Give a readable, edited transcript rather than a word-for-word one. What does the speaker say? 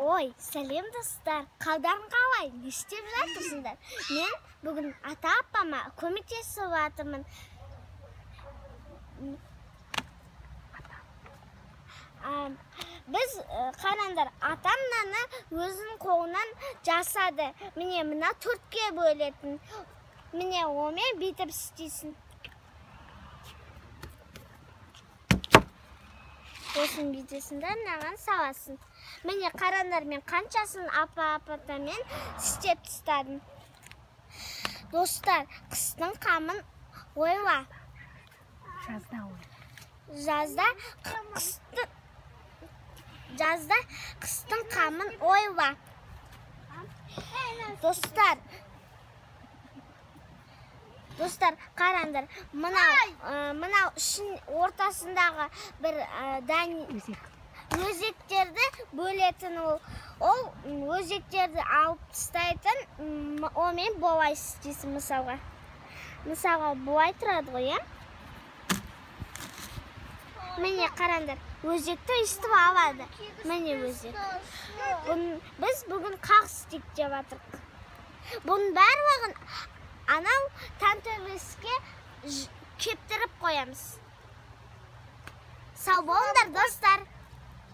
Ой, сәлем достар. Қалдарың қалай? Не істеп жатырсыңдар? Мен бүгін ата-апама көмектесіп жатырмын. Біз қараңдар, атам мынаны өзінің қолынан жасады. Міне мына төртке бөлетін. Міне омен бүйтіп істейсің. Осын бүйтесіңдер, мынаған саласың. Міне қараңдар, мен қаншасын апа-апатамен істеп тастадым. Достар, қыстың қамын ойла. Жазда қыстың қамын ойла. Достар, қараңдар, мынау ішін ортасындағы бір өзектерді бөлетін ол өзектерді алып тастайтын, омен болай істейсің мысалға. Мысалға болай тұрады ғой, е? Міне қараңдар, өзекті естіп алады. Міне өзек. Біз бүгін қақ істейік деп жатырмыз. Бұның барлығын анау тантөбеске кептіріп қоямыз. Сау болыңдар, достар.